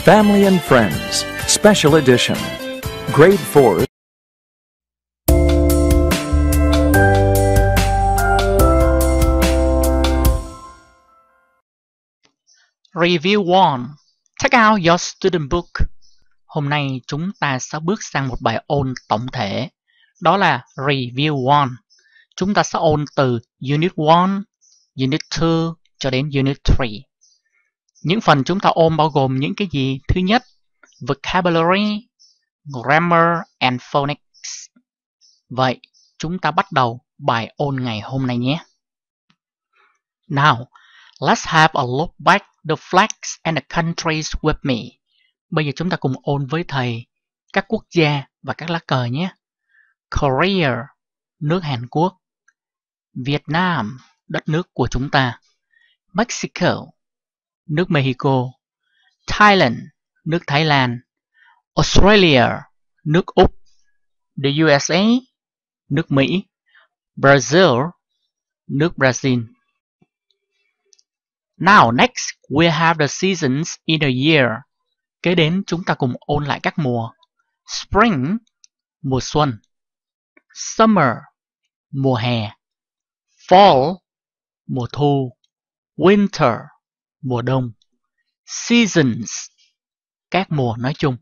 Family and Friends, Special Edition, Grade 4. Review 1. Take out your student book. Hôm nay chúng ta sẽ bước sang một bài ôn tổng thể. Đó là Review 1. Chúng ta sẽ ôn từ Unit 1, Unit 2 cho đến Unit 3. Những phần chúng ta ôn bao gồm những cái gì? Thứ nhất, Vocabulary, Grammar and Phonics. Vậy, chúng ta bắt đầu bài ôn ngày hôm nay nhé. Now, let's have a look back the flags and the countries with me. Bây giờ chúng ta cùng ôn với thầy các quốc gia và các lá cờ nhé. Korea, nước Hàn Quốc. Vietnam, đất nước của chúng ta. Mexico, nước Mexico. Thailand, nước Thái Lan. Australia, nước Úc. The USA, nước Mỹ. Brazil, nước Brazil. Now next we have the seasons in a year. Kế đến chúng ta cùng ôn lại các mùa. Spring, mùa xuân. Summer, mùa hè. Fall, mùa thu. Winter, mùa đông. Seasons, các mùa nói chung.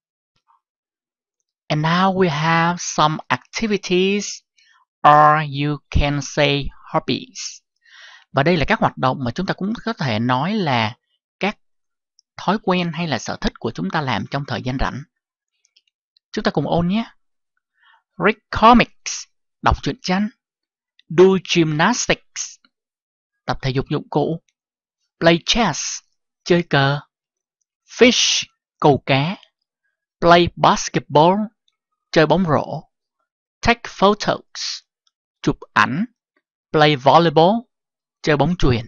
And now we have some activities, or you can say hobbies. Và đây là các hoạt động mà chúng ta cũng có thể nói là các thói quen hay là sở thích của chúng ta làm trong thời gian rảnh. Chúng ta cùng ôn nhé. Read comics, đọc truyện tranh. Do gymnastics, tập thể dục dụng cụ. Play chess, chơi cờ. Fish, câu cá. Play basketball, chơi bóng rổ. Take photos, chụp ảnh. Play volleyball, chơi bóng chuyền.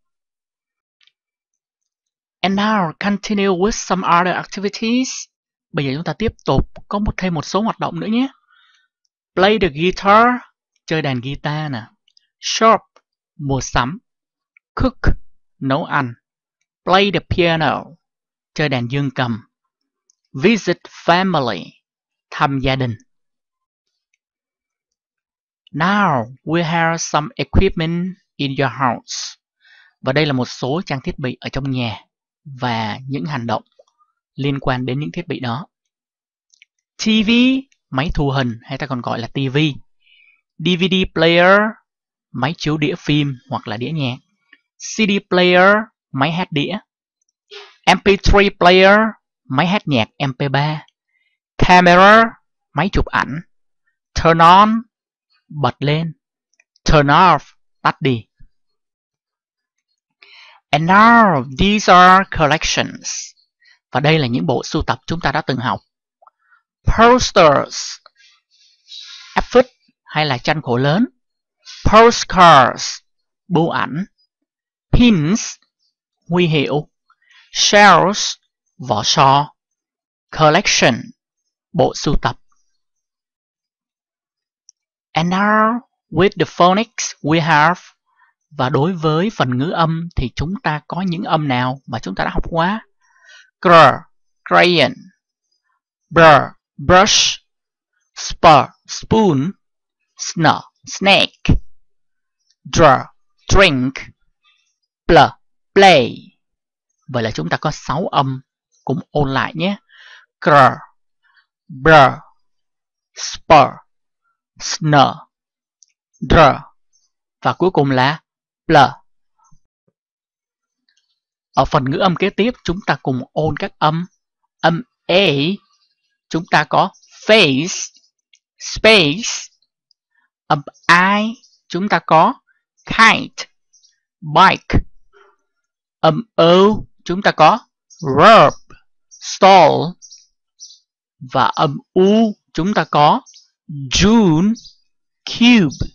And now continue with some other activities. Bây giờ chúng ta tiếp tục có thêm một số hoạt động nữa nhé. Play the guitar, chơi đàn guitar nè. Shop, mua sắm. Cook, nấu ăn. Play the piano, chơi đàn dương cầm. Visit family, thăm gia đình. Now we have some equipment in your house. Và đây là một số trang thiết bị ở trong nhà và những hành động liên quan đến những thiết bị đó. TV, máy thu hình hay ta còn gọi là TV. DVD player, máy chiếu đĩa phim hoặc là đĩa nhạc. CD player, máy hát đĩa. MP3 player, máy hát nhạc MP3. Camera, máy chụp ảnh. Turn on, bật lên. Turn off, tắt đi. And now these are collections. Và đây là những bộ sưu tập chúng ta đã từng học. Posters, áp phích hay là tranh khổ lớn. Postcards, bưu ảnh. Pins, huy hiệu. Shells, vỏ sò. Collection, bộ sưu tập. And now with the phonics we have. Và đối với phần ngữ âm thì chúng ta có những âm nào mà chúng ta đã học qua? Gr, crayon. Br, brush. Spur, spoon. Sn, snake. Dr, drink. Pl, play. Vậy là chúng ta có 6 âm. Cùng ôn lại nhé. Gr, br, spur, sn, dr. Và cuối cùng là pl. Ở phần ngữ âm kế tiếp chúng ta cùng ôn các âm. Âm A chúng ta có face, space. Âm I chúng ta có kite, bike. Âm O chúng ta có verb, stall. Và âm U chúng ta có June, cube.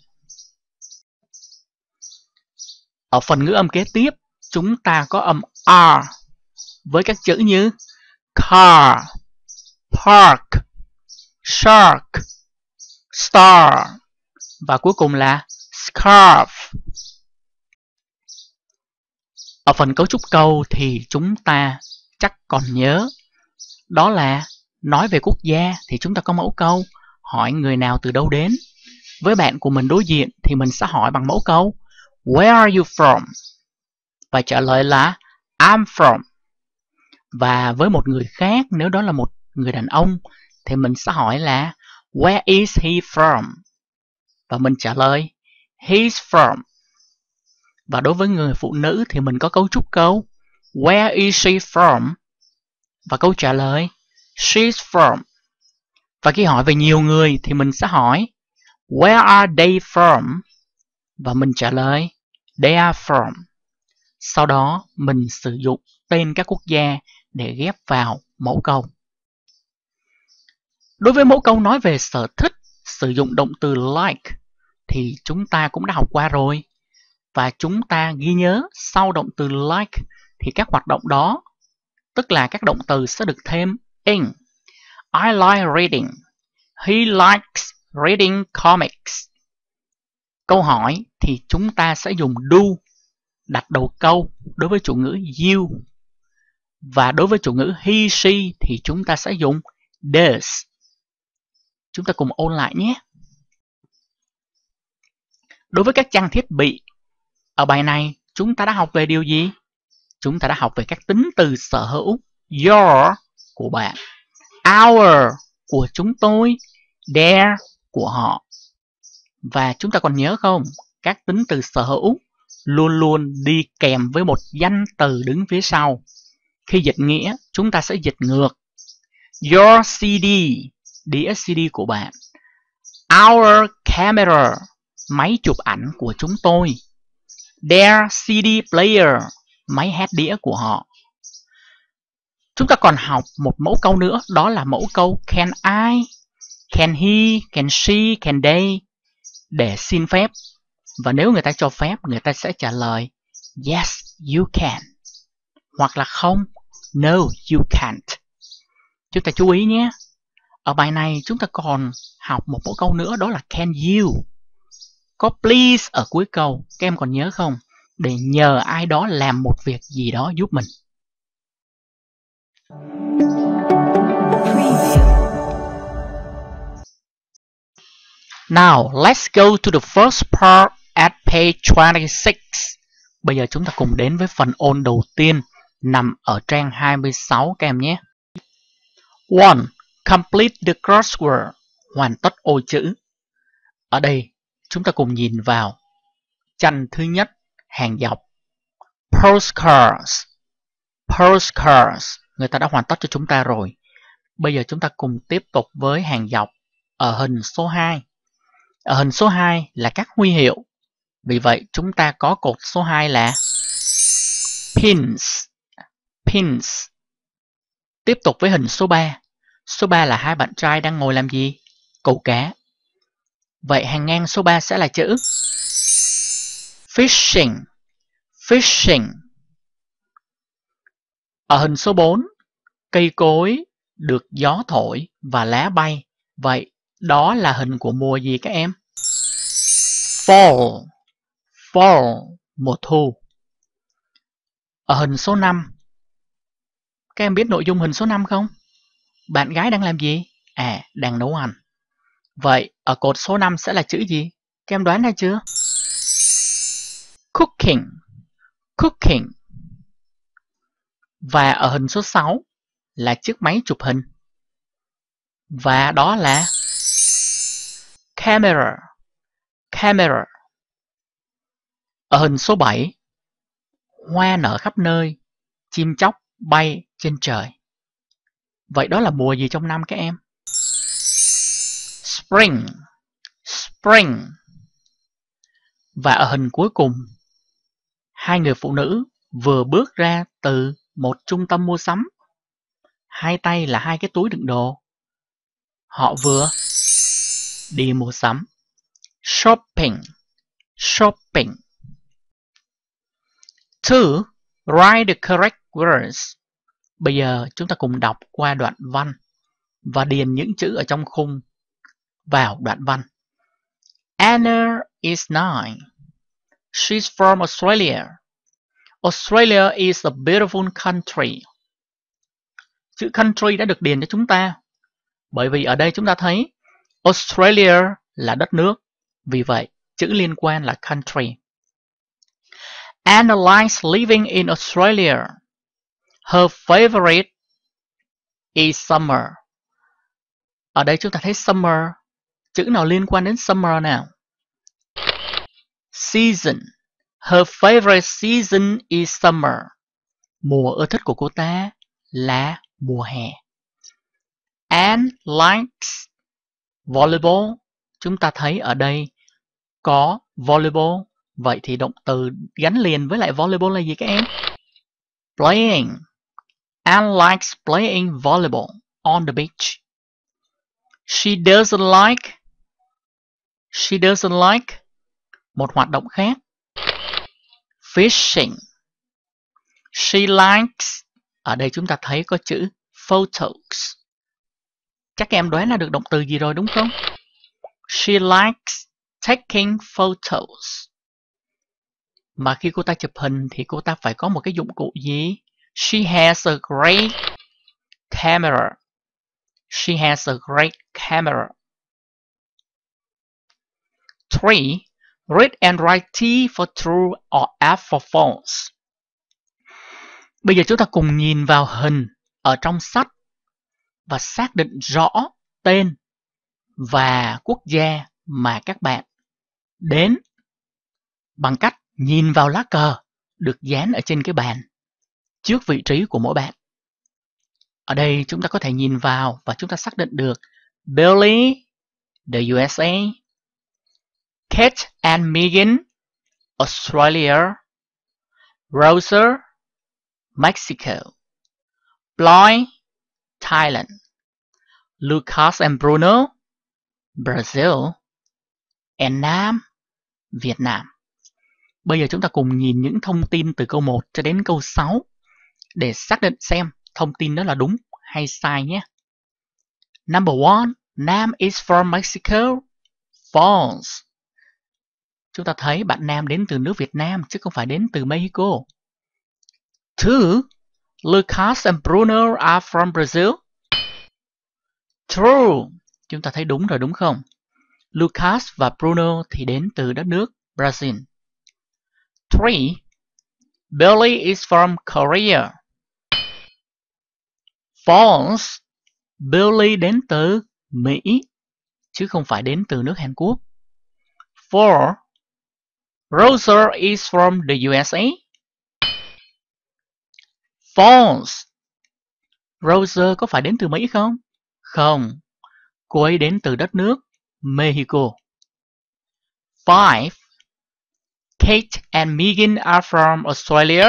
Ở phần ngữ âm kế tiếp chúng ta có âm R với các chữ như car, park, shark, star. Và cuối cùng là scarf. Ở phần cấu trúc câu thì chúng ta chắc còn nhớ. Đó là nói về quốc gia thì chúng ta có mẫu câu hỏi người nào từ đâu đến. Với bạn của mình đối diện thì mình sẽ hỏi bằng mẫu câu Where are you from? Và trả lời là I'm from. Và với một người khác, nếu đó là một người đàn ông thì mình sẽ hỏi là Where is he from? Và mình trả lời He's from. Và đối với người phụ nữ thì mình có cấu trúc câu Where is she from? Và câu trả lời She's from. Và khi hỏi về nhiều người thì mình sẽ hỏi Where are they from? Và mình trả lời They are from. Sau đó mình sử dụng tên các quốc gia để ghép vào mẫu câu. Đối với mẫu câu nói về sở thích sử dụng động từ like thì chúng ta cũng đã học qua rồi. Và chúng ta ghi nhớ sau động từ like thì các hoạt động đó, tức là các động từ sẽ được thêm ing. I like reading. He likes reading comics. Câu hỏi thì chúng ta sẽ dùng do đặt đầu câu đối với chủ ngữ you. Và đối với chủ ngữ he, she thì chúng ta sẽ dùng does. Chúng ta cùng ôn lại nhé. Đối với các trang thiết bị, ở bài này chúng ta đã học về điều gì? Chúng ta đã học về các tính từ sở hữu your của bạn, our của chúng tôi, their của họ. Và chúng ta còn nhớ không? Các tính từ sở hữu luôn luôn đi kèm với một danh từ đứng phía sau. Khi dịch nghĩa, chúng ta sẽ dịch ngược. Your CD, đĩa CD của bạn. Our camera, máy chụp ảnh của chúng tôi. Their CD player, máy hát đĩa của họ. Chúng ta còn học một mẫu câu nữa, đó là mẫu câu can I, can he, can she, can they để xin phép. Và nếu người ta cho phép, người ta sẽ trả lời yes, you can. Hoặc là không, no, you can't. Chúng ta chú ý nhé. Ở bài này chúng ta còn học một mẫu câu nữa, đó là can you. Có please ở cuối câu, các em còn nhớ không? Để nhờ ai đó làm một việc gì đó giúp mình. Now, let's go to the first part at page 26. Bây giờ chúng ta cùng đến với phần ôn đầu tiên nằm ở trang 26 các em nhé. 1. Complete the crossword. Hoàn tất ô chữ. Ở đây, chúng ta cùng nhìn vào tranh thứ nhất, hàng dọc. Postcards. Postcards. Người ta đã hoàn tất cho chúng ta rồi. Bây giờ chúng ta cùng tiếp tục với hàng dọc ở hình số 2. Ở hình số 2 là các huy hiệu. Vì vậy chúng ta có cột số 2 là pins. Pins. Tiếp tục với hình số 3. Số 3 là hai bạn trai đang ngồi làm gì? Câu cá. Vậy hàng ngang số 3 sẽ là chữ fishing. Fishing. Ở hình số 4, cây cối được gió thổi và lá bay. Vậy đó là hình của mùa gì các em? Fall. Fall, mùa thu. Ở hình số 5, các em biết nội dung hình số 5 không? Bạn gái đang làm gì? Đang nấu ăn. Vậy ở cột số 5 sẽ là chữ gì? Các em đoán ra chưa? Cooking. Cooking. Và ở hình số 6 là chiếc máy chụp hình. Và đó là camera. Camera. Ở hình số 7, hoa nở khắp nơi, chim chóc bay trên trời. Vậy đó là mùa gì trong năm các em? Spring. Spring. Và ở hình cuối cùng, hai người phụ nữ vừa bước ra từ một trung tâm mua sắm. Hai tay là hai cái túi đựng đồ. Họ vừa đi mua sắm. Shopping. Shopping. 2. Write the correct words. Bây giờ chúng ta cùng đọc qua đoạn văn và điền những chữ ở trong khung vào đoạn văn. Anna is 9. She's from Australia. Australia is a beautiful country. chữ country đã được điền cho chúng ta. Bởi vì ở đây chúng ta thấy Australia là đất nước. Vì vậy, chữ liên quan là country. Anna likes living in Australia. Her favorite is summer. Ở đây chúng ta thấy summer. Chữ nào liên quan đến summer nào? Season. Her favorite season is summer. Mùa ưa thích của cô ta là mùa hè. Anne likes volleyball. Chúng ta thấy ở đây có volleyball. Vậy thì động từ gắn liền với lại volleyball là gì các em? Playing. Anne likes playing volleyball on the beach. She doesn't like một hoạt động khác. Fishing. She likes, ở đây chúng ta thấy có chữ photos. Chắc em đoán là được động từ gì rồi đúng không? She likes taking photos. Mà khi cô ta chụp hình thì cô ta phải có một cái dụng cụ gì? She has a great camera. She has a great camera. 3. Read and write T for true or F for false. Bây giờ chúng ta cùng nhìn vào hình ở trong sách và xác định rõ tên và quốc gia mà các bạn đến bằng cách nhìn vào lá cờ được dán ở trên cái bàn trước vị trí của mỗi bạn. Ở đây chúng ta có thể nhìn vào và chúng ta xác định được Billy, the USA, Kate and Megan, Australia, Rosa, Mexico, Floyd, Thailand, Lucas and Bruno, Brazil, and Nam, Việt Nam. Bây giờ chúng ta cùng nhìn những thông tin từ câu 1 cho đến câu 6 để xác định xem thông tin đó là đúng hay sai nhé. Number 1. Nam is from Mexico. False. Chúng ta thấy bạn Nam đến từ nước Việt Nam chứ không phải đến từ Mexico. 2. Lucas and Bruno are from Brazil. True. Chúng ta thấy đúng rồi đúng không? Lucas và Bruno thì đến từ đất nước Brazil. 3. Billy is from Korea. False. Billy đến từ Mỹ chứ không phải đến từ nước Hàn Quốc. 4. Rosa is from the USA. False. Rosa có phải đến từ Mỹ không? Không. Cô ấy đến từ đất nước Mexico. 5. Kate and Megan are from Australia.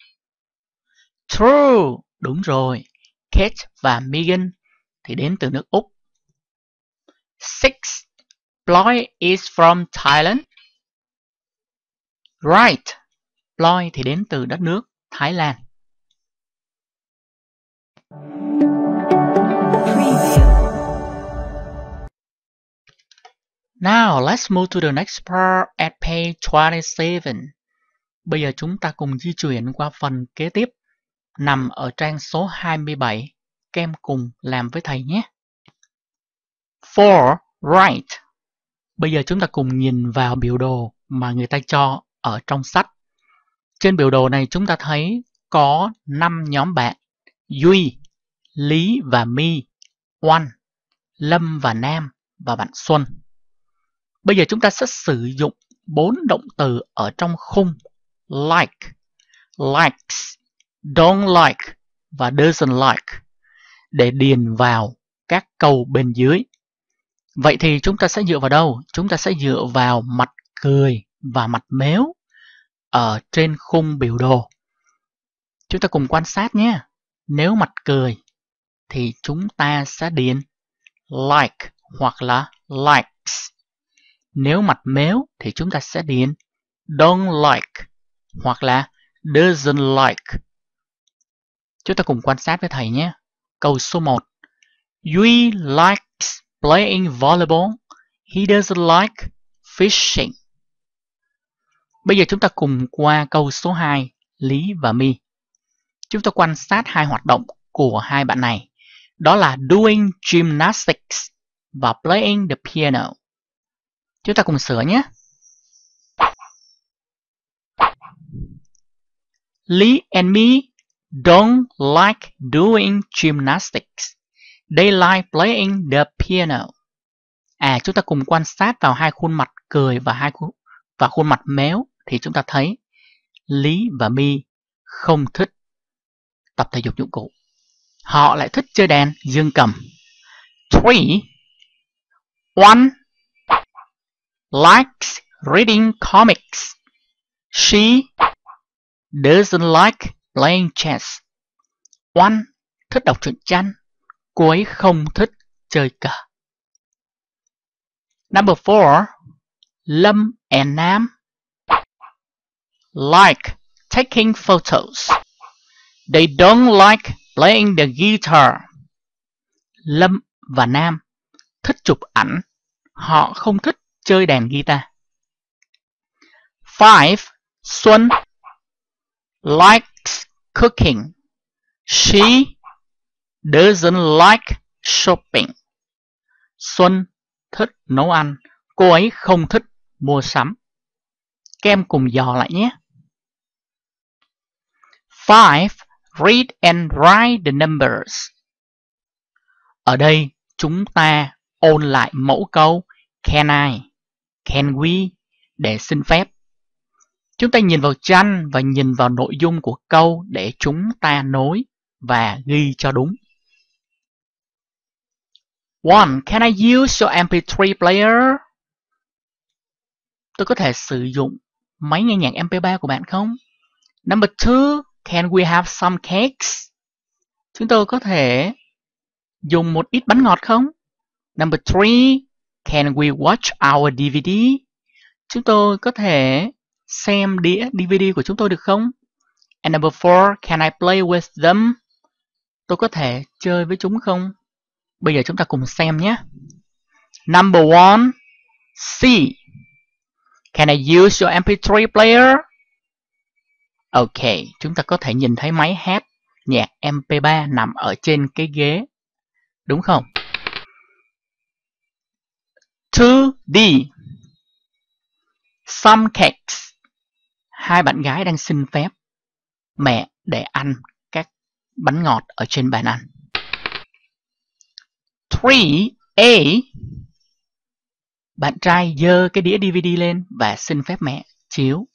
True. Đúng rồi. Kate và Megan thì đến từ nước Úc. 6. Floyd is from Thailand. Right. Floyd thì đến từ đất nước Thái Lan. Now let's move to the next part at page 27. Bây giờ chúng ta cùng di chuyển qua phần kế tiếp nằm ở trang số 27. Các em cùng làm với thầy nhé. 4. Right. Bây giờ chúng ta cùng nhìn vào biểu đồ mà người ta cho ở trong sách. Trên biểu đồ này chúng ta thấy có 5 nhóm bạn: Duy, Lý và My, Oanh, Lâm và Nam và bạn Xuân. Bây giờ chúng ta sẽ sử dụng 4 động từ ở trong khung like, likes, don't like và doesn't like để điền vào các câu bên dưới. Vậy thì chúng ta sẽ dựa vào đâu? Chúng ta sẽ dựa vào mặt cười và mặt méo ở trên khung biểu đồ. Chúng ta cùng quan sát nhé. Nếu mặt cười thì chúng ta sẽ điền like hoặc là likes. Nếu mặt méo thì chúng ta sẽ điền don't like hoặc là doesn't like. Chúng ta cùng quan sát với thầy nhé. Câu số 1. Duy likes playing volleyball. He doesn't like fishing. Bây giờ chúng ta cùng qua câu số 2, Lý và My. Chúng ta quan sát hai hoạt động của hai bạn này. Đó là doing gymnastics và playing the piano. Chúng ta cùng sửa nhé. Lee and me don't like doing gymnastics. They like playing the piano. Chúng ta cùng quan sát vào hai khuôn mặt cười và khuôn mặt méo thì chúng ta thấy Lý và My không thích tập thể dục dụng cụ. Họ lại thích chơi đàn dương cầm. 3. One likes reading comics. She doesn't like playing chess. One thích đọc truyện tranh. Cô ấy không thích chơi cờ. Number 4. Lâm and Nam like taking photos. They don't like playing the guitar. Lâm và Nam thích chụp ảnh. Họ không thích chơi đàn guitar. 5. Xuân likes cooking. She doesn't like shopping. Xuân thích nấu ăn. Cô ấy không thích mua sắm. Các em cùng dò lại nhé. 5. Read and write the numbers. Ở đây chúng ta ôn lại mẫu câu can I, can we để xin phép. Chúng ta nhìn vào tranh và nhìn vào nội dung của câu để chúng ta nối và ghi cho đúng. 1. Can I use your MP3 player? Tôi có thể sử dụng máy nghe nhạc MP3 của bạn không? Number 2. Can we have some cakes? Chúng tôi có thể dùng một ít bánh ngọt không? Number 3. Can we watch our DVD? Chúng tôi có thể xem đĩa DVD của chúng tôi được không? And number 4. Can I play with them? Tôi có thể chơi với chúng không? Bây giờ chúng ta cùng xem nhé. Number 1. C. Can I use your MP3 player? Ok, chúng ta có thể nhìn thấy máy hát nhạc MP3 nằm ở trên cái ghế. Đúng không? 2D. Some cakes. Hai bạn gái đang xin phép mẹ để ăn các bánh ngọt ở trên bàn ăn. 3A. Bạn trai giơ cái đĩa DVD lên và xin phép mẹ chiếu.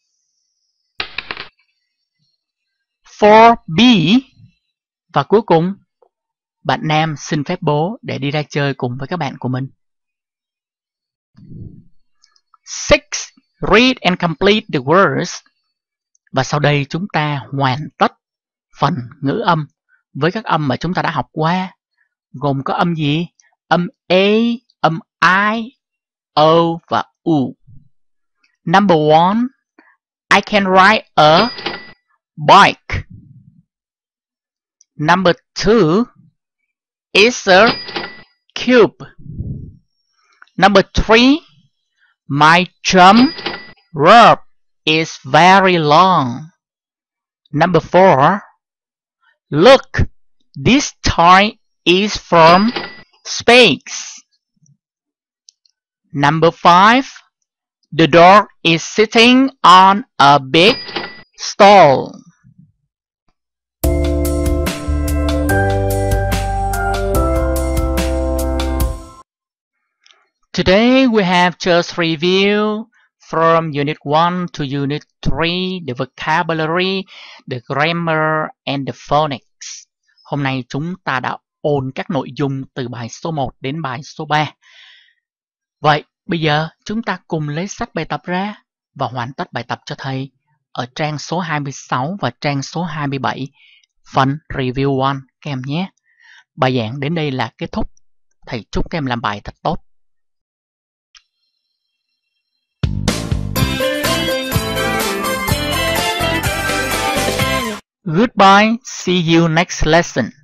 4B. Và cuối cùng, bạn nam xin phép bố để đi ra chơi cùng với các bạn của mình. 6. Read and complete the words. Và sau đây chúng ta hoàn tất phần ngữ âm với các âm mà chúng ta đã học qua. Gồm có âm gì? Âm A, âm I, O và U. Number 1. I can ride a bike. Number 2. It's a cube. Number 3. My jump rope is very long. Number 4. Look, this toy is from space. Number 5. The dog is sitting on a big stool. Today we have just review from Unit 1 to Unit 3 the vocabulary, the grammar and the phonics. Hôm nay chúng ta đã ôn các nội dung từ bài số 1 đến bài số 3. Vậy bây giờ chúng ta cùng lấy sách bài tập ra và hoàn tất bài tập cho thầy ở trang số 26 và trang số 27 phần Review 1 các em nhé. Bài giảng đến đây là kết thúc. Thầy chúc các em làm bài thật tốt. Goodbye, see you next lesson.